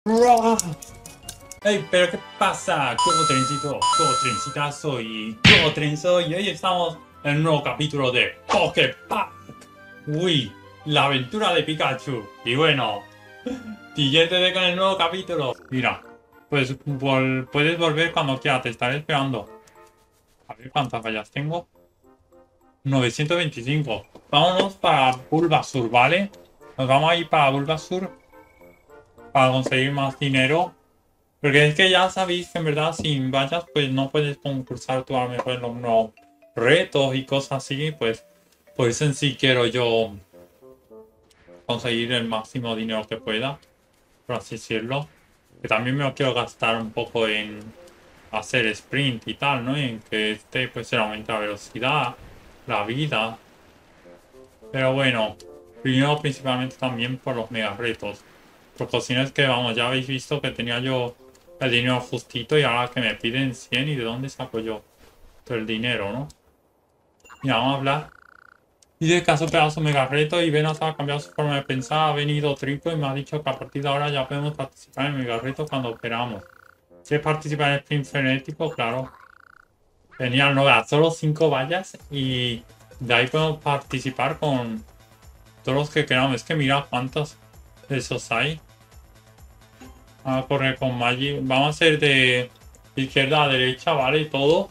¡Ruah! ¡Ey! ¿Pero qué pasa? Juego trencito, juego trencitazo y juego trenzo. Y hoy estamos en un nuevo capítulo de Poképack. Uy, la aventura de Pikachu. Y bueno, TJTD con el nuevo capítulo. Mira, pues puedes volver cuando quieras, te estaré esperando. A ver cuántas vallas tengo. 925. Vámonos para Bulbasur, ¿vale? Nos vamos a ir para Bulbasur para conseguir más dinero. Porque es que ya sabéis que en verdad sin vallas pues no puedes concursar tú a lo mejor en los nuevos retos y cosas así. Pues en sí quiero yo conseguir el máximo dinero que pueda, por así decirlo. Que también me lo quiero gastar un poco en hacer sprint y tal, ¿no? Y en que pues se aumenta la velocidad, la vida. Pero bueno, primero principalmente también por los mega retos. Porque si no es que, vamos, ya habéis visto que tenía yo el dinero justito y ahora que me piden 100 y de dónde saco yo todo el dinero, ¿no? Mira, vamos a hablar. Y de caso pedazo mega reto y Venos ha cambiado su forma de pensar, ha venido Trico y me ha dicho que a partir de ahora ya podemos participar en mega reto cuando queramos. Si es participar en el sprint frenético, claro. Genial, no veas, solo 5 vallas y de ahí podemos participar con todos los que queramos. Es que mira cuántos de esos hay. Vamos a correr con Maggi. Vamos a hacer de izquierda a derecha, ¿vale? Y todo.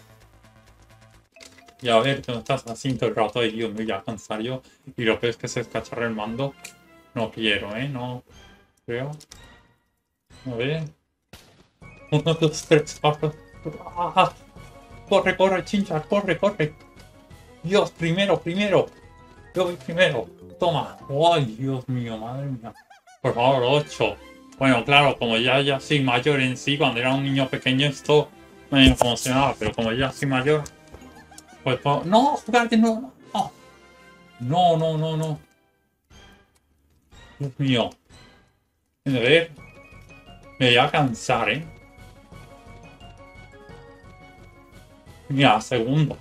Y a ver, tú no estás así todo el rato. Ay, Dios mío, ya cansar yo. Y lo peor es que se escacharra el mando. No quiero, ¿eh? No creo. A ver. Uno, dos, tres, cuatro. ¡Ah! Corre, corre, chincha, corre, corre. Dios, primero, primero. Yo voy primero. Toma. Ay, Dios mío, madre mía. Por favor, 8. Bueno, claro, como ya soy mayor en sí, cuando era un niño pequeño esto me emocionaba, pero como ya soy mayor, pues no, jugar de nuevo. No, no, no, no, no. Dios mío. A ver, me voy a cansar, ¿eh? Mira, segundo.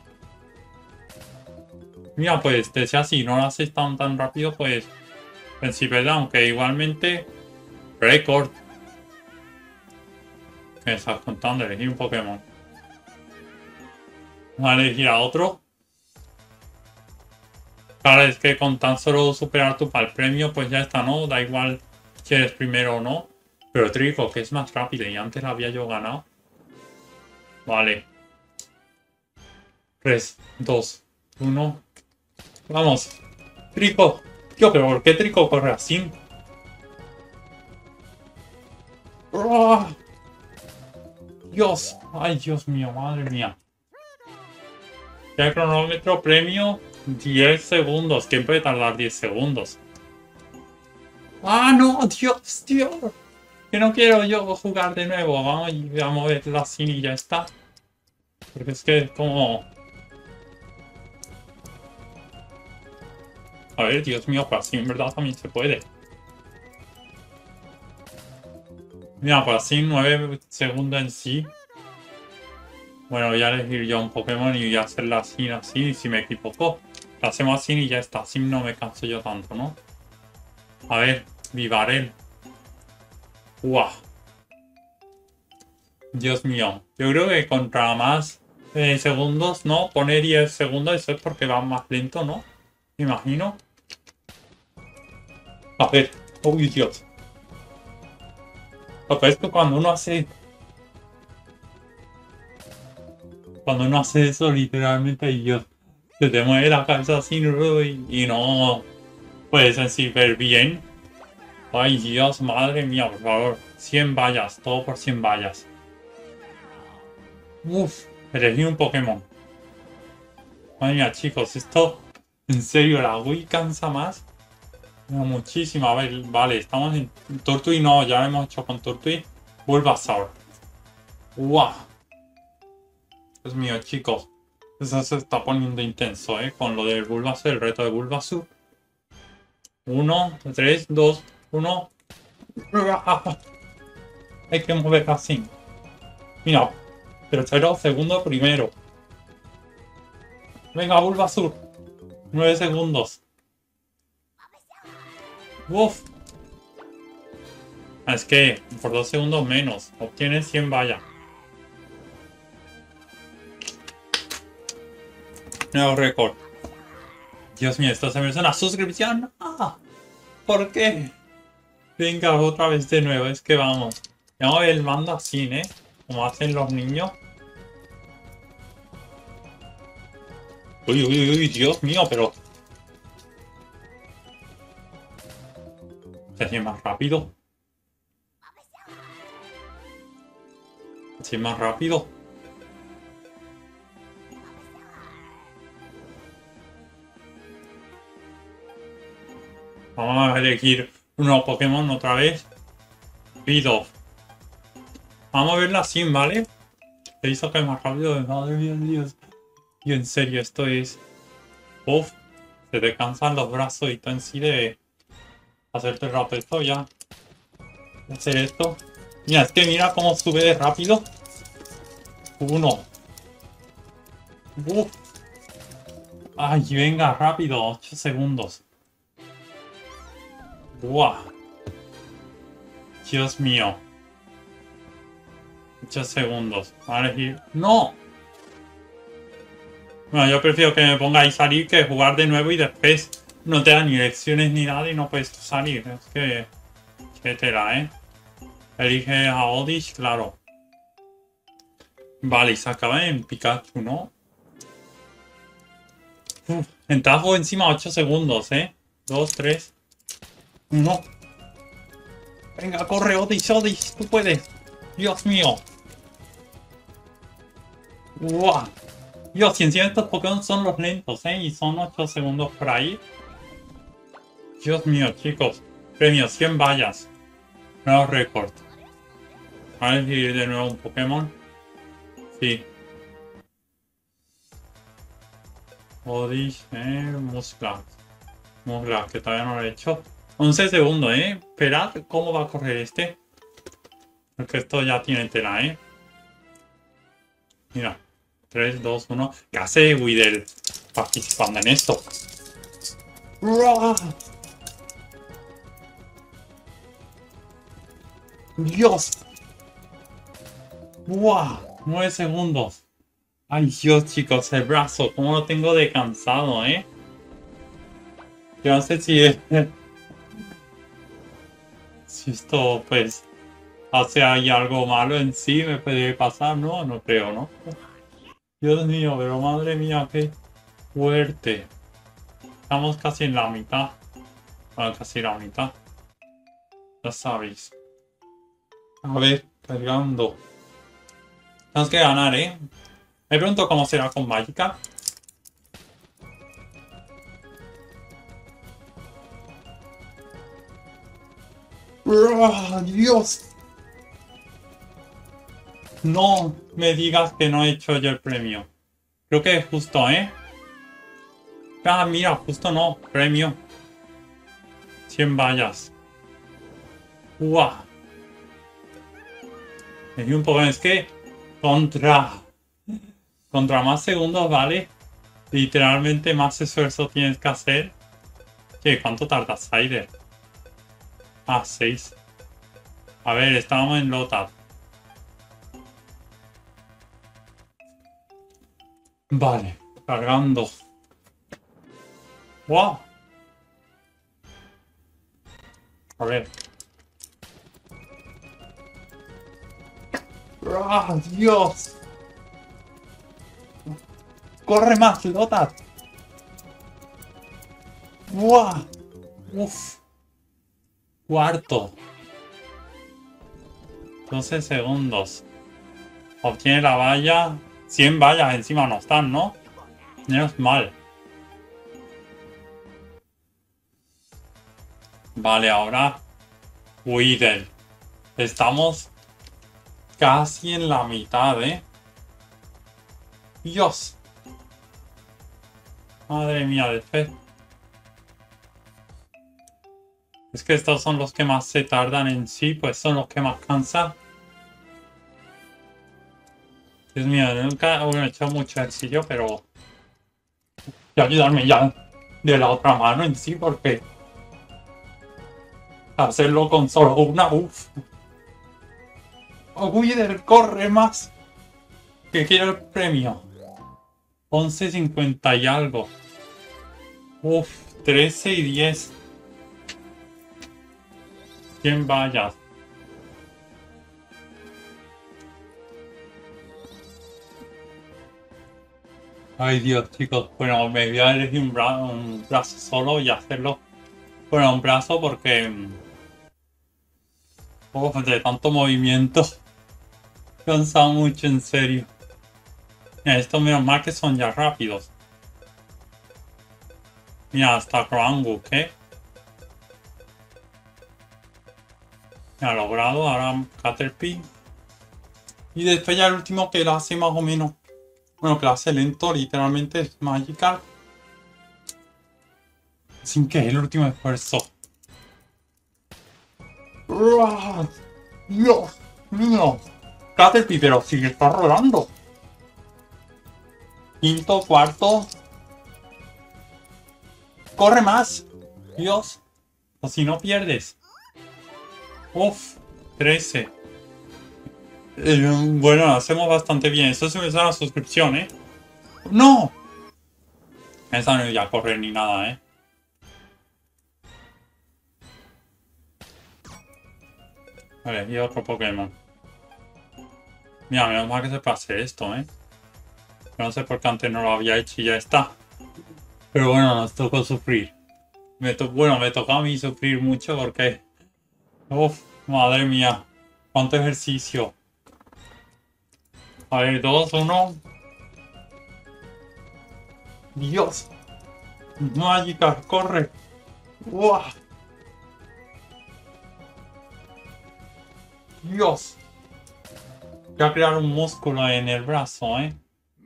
Mira, pues decía así, no lo haces tan rápido, pues principio de aunque igualmente récord. Me estás contando, elegir un Pokémon. Vamos a elegir a otro. Claro, es que con tan solo superar tu para el premio, pues ya está, ¿no? Da igual si eres primero o no. Pero Trico, que es más rápido y antes la había yo ganado. Vale. 3, 2, 1. Vamos. Trico. Tío, pero ¿por qué Trico corre así? ¡Oh! Dios. Ay, Dios mío, madre mía. Ya el cronómetro premio 10 segundos. ¿Quién puede tardar 10 segundos? ¡Ah, no! ¡Dios, Dios! Que no quiero yo jugar de nuevo. Vamos a mover la cine y ya está. Porque es que es como... A ver, Dios mío, pues así en verdad también se puede. Mira, pues así 9 segundos en sí. Bueno, voy a elegir yo un Pokémon y voy a hacer la cine así. Y si me equivoco, la hacemos así y ya está. Así no me canso yo tanto, ¿no? A ver, Vivarel. ¡Guau! Dios mío. Yo creo que contra más segundos, ¿no? Poner 10 segundos, eso es porque va más lento, ¿no? Me imagino. A ver. Uy, Dios. Lo que es que cuando uno hace... Cuando uno hace eso, literalmente, ay, Dios, se te mueve la cabeza así, ¿no? Y no puedes así ver bien. Ay, Dios, madre mía, por favor. 100 vallas, todo por 100 vallas. Uf, elegí un Pokémon. Madre mía, chicos, esto, en serio, la Wii cansa más. No, muchísimo. A ver, vale, estamos en Turtwig, no, ya lo hemos hecho con Turtwig. Bulbasaur. ¡Guau! Dios mío, chicos. Eso se está poniendo intenso, ¿eh? Con lo del Bulbasaur, el reto de Bulbasaur. 1, 3, 2, 1. Hay que mover así. Mira, tercero, segundo, primero. Venga, Bulbasaur. 9 segundos. Uf. Es que por 2 segundos menos. Obtienes 100 vallas. Nuevo récord. Dios mío, esto se merece una suscripción. ¡Ah! ¿Por qué? Venga, otra vez de nuevo. Es que vamos. Vamos a ver el mando así, ¿eh? Como hacen los niños. Uy, uy, uy, Dios mío, pero... Se hace más rápido. Se hace más rápido. Vamos a elegir un nuevo Pokémon otra vez. Pidove. Vamos a ver la sim, ¿vale? He visto que es más rápido. Madre mía, Dios. Y en serio, esto es... Uf. Se te cansan los brazos y tú en sí de... Hacerte rápido esto ya. Hacer esto. Mira, es que mira cómo sube de rápido. 1. Uf. Ay, venga, rápido. 8 segundos. Buah. Dios mío. 8 segundos. Vale, elegir. ¡No! Bueno, yo prefiero que me ponga ahí salir que jugar de nuevo y después no te da ni lecciones ni nada y no puedes salir. Es que... Qué tela, ¿eh? Elige a Oddish, claro. Vale, y se acaba en Pikachu, ¿no? Ventajo encima 8 segundos, ¿eh? 2, 3, 1. Venga, corre, Oddish, Oddish, tú puedes. Dios mío. ¡Wow! Dios, y encima estos Pokémon son los lentos, ¿eh? Y son 8 segundos por ahí. Dios mío, chicos. Premio 100 vallas. Nuevo récord. A ver si de nuevo un Pokémon. Sí. Oddish, Musclax. Musclax, que todavía no lo he hecho. 11 segundos, ¿eh? Esperad cómo va a correr este. Porque esto ya tiene tela, ¿eh? Mira. 3, 2, 1. ¿Qué hace Weedle participando en esto? ¡Ruah! ¡Dios! ¡Buah! 9 segundos. Ay, Dios, chicos, el brazo. ¿Cómo lo tengo de cansado, eh? Yo no sé si... si esto, pues... hace ahí algo malo en sí, me puede pasar, ¿no? No creo, ¿no? Dios mío, pero madre mía, qué fuerte. Estamos casi en la mitad. Bueno, casi la mitad. Ya sabéis. A ver, cargando. Tenemos que ganar, ¿eh? Me pregunto cómo será con Magikarp. ¡Oh, Dios! No me digas que no he hecho yo el premio. Creo que es justo, ¿eh? Ah, mira, justo no. Premio. 100 vallas. ¡Uah! Me di un poco... Es que... Contra más segundos, ¿vale? Literalmente más esfuerzo tienes que hacer. ¿Qué? ¿Cuánto tarda Cider? Ah, 6. A ver, estábamos en Lotad. Vale, cargando. ¡Wow! A ver. ¡Ah, Dios! ¡Corre más, Lotad! ¡Wow! ¡Uf! Cuarto. 12 segundos. Obtiene la valla. 100 vallas encima no están, ¿no? Menos mal. Vale, ahora... Weedle. Estamos casi en la mitad, ¿eh? Dios. Madre mía, después... Es que estos son los que más se tardan en sí, pues son los que más cansan. Dios mío, nunca he hecho mucho ejercicio, pero... Y ayudarme ya de la otra mano en sí, porque... hacerlo con solo una. Uff. Wither, corre más. Que quiero el premio. 11.50 y algo. Uff, 13 y 10. 100 vallas. Ay Dios, chicos. Bueno, me voy a elegir un brazo solo y hacerlo. Bueno, un brazo porque... Uf, de tanto movimiento. Cansa mucho, en serio. Mira, estos menos mal que son ya rápidos. Mira, hasta Crownwood, ¿eh? Ya logrado, ahora Caterpie. Y después ya el último que lo hace más o menos. Bueno, que lo hace lento, literalmente es Magikarp. Sin que es el último esfuerzo. ¡Uah! ¡Dios mío! Caterpie, pero sigue está rodando. Quinto, cuarto. ¡Corre más! Dios. O si no pierdes. Uf, 13. Bueno, lo hacemos bastante bien. Esto se me da la suscripción, ¿eh? ¡No! Esa no voy a correr ni nada, ¿eh? Vale, y otro Pokémon. Mira, menos mal que se pase esto, ¿eh? Yo no sé por qué antes no lo había hecho y ya está. Pero bueno, nos tocó sufrir. Bueno, me tocó a mí sufrir mucho porque... Uf, madre mía. Cuánto ejercicio. A ver, 2, 1. Dios. Magikarp, corre. ¡Uah! Dios. Voy a crear un músculo en el brazo, ¿eh?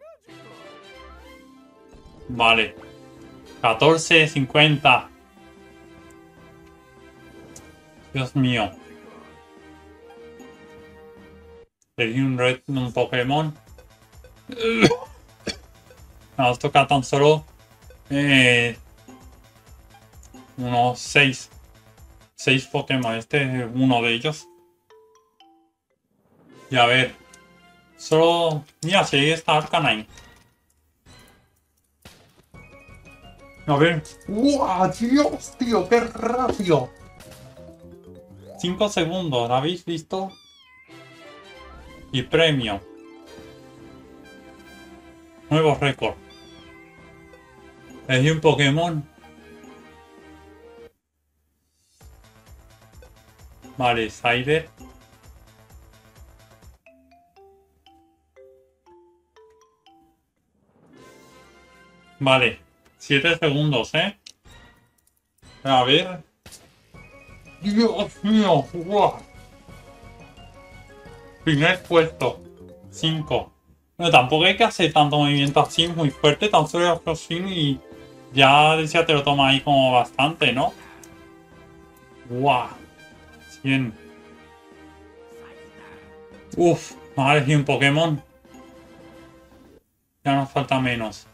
Vale. 14.50. Dios mío. Elegí un Pokémon. Nos toca tan solo unos 6 Pokémon. Este es uno de ellos. Y a ver. Solo... Mira, si ahí está Arcanine. A ver. ¡Uah! ¡Dios, tío! ¡Qué rápido! 5 segundos. ¿Habéis visto? Y premio. Nuevo récord. Elegí un Pokémon. Vale, Cider. Vale. 7 segundos, ¿eh? A ver. Dios mío. ¡Wow! Primer puesto. 5. Bueno, tampoco hay que hacer tanto movimiento así muy fuerte. Tan solo así y ya decía te lo toma ahí como bastante, ¿no? ¡Wow! 100. Uf, vamos a elegir un Pokémon. Ya nos falta menos.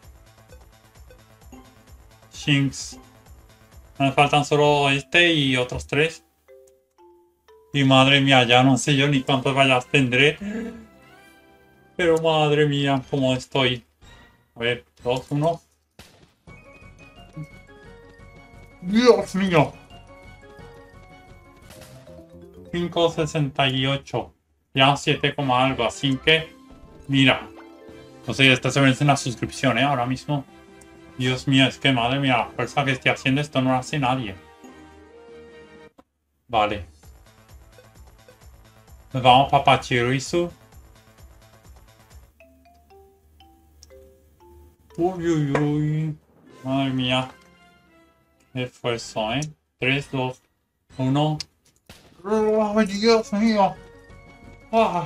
Shinx. Nos faltan solo este y otros 3. Y madre mía, ya no sé yo ni cuántas vallas tendré. Pero madre mía, cómo estoy. A ver, 2, 1. Dios mío. 5.68. Ya 7, algo. Así que, mira. No sé, esta se merece una suscripción, ¿eh? Ahora mismo. Dios mío, es que madre mía, la fuerza que estoy haciendo esto no lo hace nadie. Vale. Nos vamos para Pachirisu. Uy, uy, uy. Madre mía. Qué esfuerzo, ¿eh? 3, 2, 1. ¡Oh, Dios mío! ¡Ah!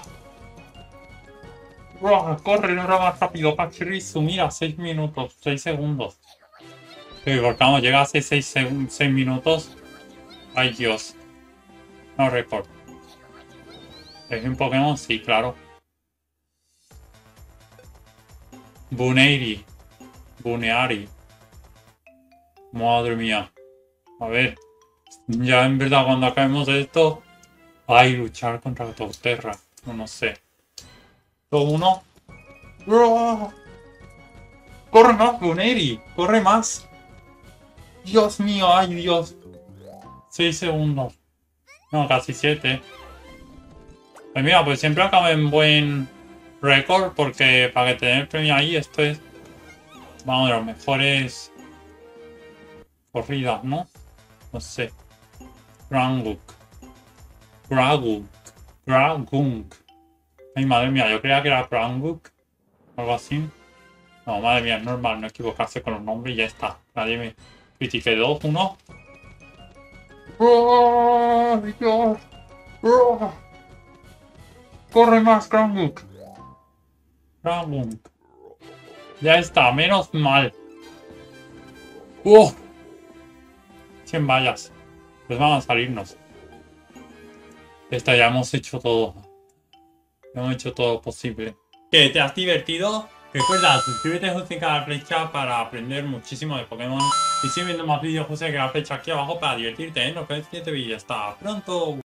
¡Ah! Corre ahora más rápido, Pachirisu. Mira, 6 minutos, 6 segundos. Sí, porque vamos, llega a 6 minutos. Ay, Dios. No récord. ¿Es un Pokémon? Sí, claro. Buneiri. Buneari. Madre mía. A ver. Ya en verdad cuando acabemos esto, ay, luchar contra Torterra, no sé. Todo uno. ¡Oh! ¡Corre más, Guneri! ¡Corre más! Dios mío, ay Dios. 6 segundos. No, casi 7. Pues mira, pues siempre acaba en buen récord porque para que te den el premio ahí, esto es, vamos, de las mejores corridas, ¿no? No sé. Granguk. Graguk. Gragunk. Ay, madre mía, yo creía que era Granguk. Algo así. No, madre mía, es normal no equivocarse con los nombres y ya está. Nadie me critique. 2-1. ¡Oh, Dios! ¡Oh! ¡Corre más, Granguk! Granguk. Ya está, menos mal. ¡Oh! 100 vallas. Pues vamos a salirnos. Ya hemos hecho todo. Hemos hecho todo posible. ¿Que te has divertido? Recuerda, suscríbete a la flecha para aprender muchísimo de Pokémon. Y sigue viendo más vídeos, José, que la flecha aquí abajo para divertirte, ¿eh? Nos vemos en el siguiente vídeo. Hasta pronto.